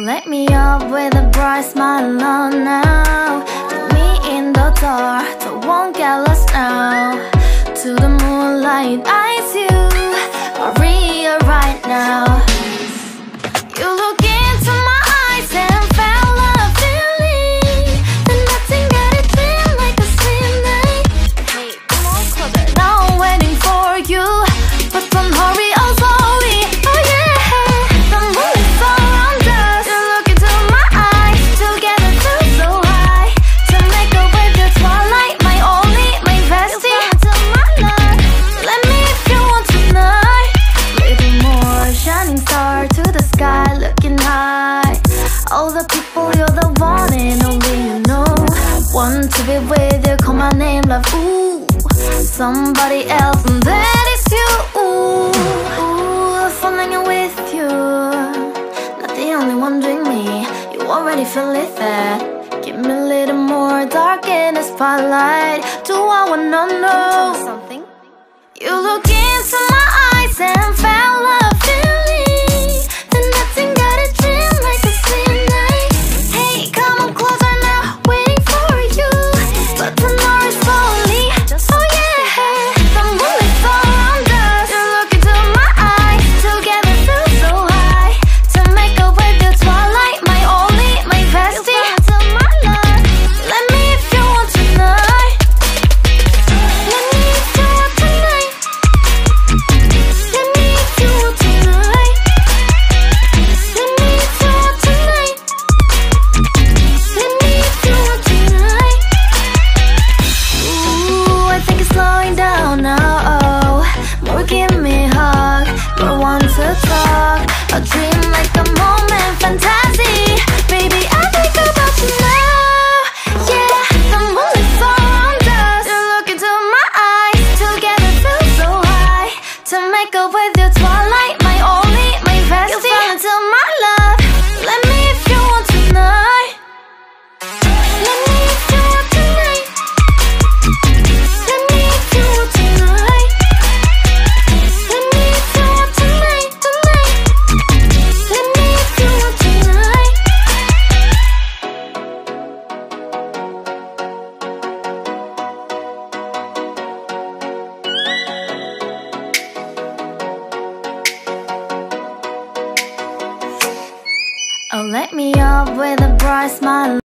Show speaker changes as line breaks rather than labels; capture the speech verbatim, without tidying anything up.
let me up with a bright smile on now. Put me in the dark, so won't get lost now. To the moonlight, eyes you, Maria right now. You look into my eyes and felt a feeling that nothing got it feel like a slim night. Hey, come on, closer. Now I'm waiting for you, but don't hurry, oh slowly. Oh yeah, the moon is around us. You look into my eyes, together feel so high. To make a way through twilight, my only, my bestie. Into my life, let me if you want tonight. Little more shining star to the sky, looking high. All the people, you're the one and only you know. Want to be with you, call my name, love, ooh. Somebody else, and that is you, ooh. Ooh, falling in with you. Not the only one doing me, you already feel it there. Give me a little more dark in the spotlight. Do I wanna know something? You look into my eyes and felt a feeling that nothing got a dream like a slim night. Hey, come on closer now, waiting for you, but tomorrow is slowly. Oh yeah, the moon is around us. You look into my eyes, together feel so high. To make a way through twilight, my only, my bestie. Into my life, let me if you want tonight. Let me if you want tonight. Let me if you want tonight. Let me if you want tonight. Let me if you want tonight. Ooh, I think it's slowing down now. Oh, more give me a hug, more want to talk. A dream like a moment, fantasy. Baby, I think about you now. Yeah, the moon is around us. You look into my eyes, together feel so high. To make a way through twilight, my only, my bestie. You fell into my love. Let me if you want tonight. Let me if you want tonight. Let me if you want tonight. Let me if you want tonight, tonight. Let me if you want tonight. Oh, let me up with a bright smile.